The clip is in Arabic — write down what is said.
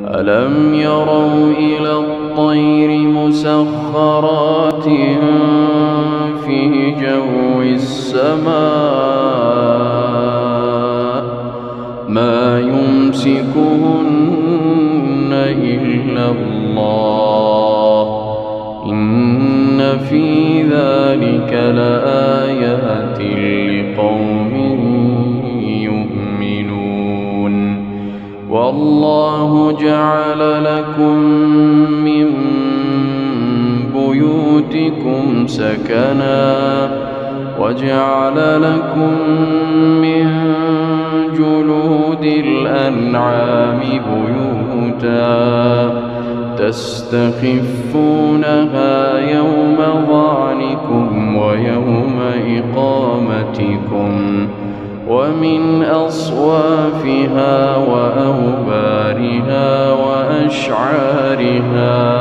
ألم يروا إلى الطير مسخرات في جو السماء ما يمسكهن إلا الله إن في ذلك لآيات لقوم يؤمنون والله جعل لكم من بيوتكم سكنا وجعل لكم من جلود الأنعام بيوتا تستخفونها يوم ظعنكم ويوم إقامتكم ومن أصوافها وأوبارها وأشعارها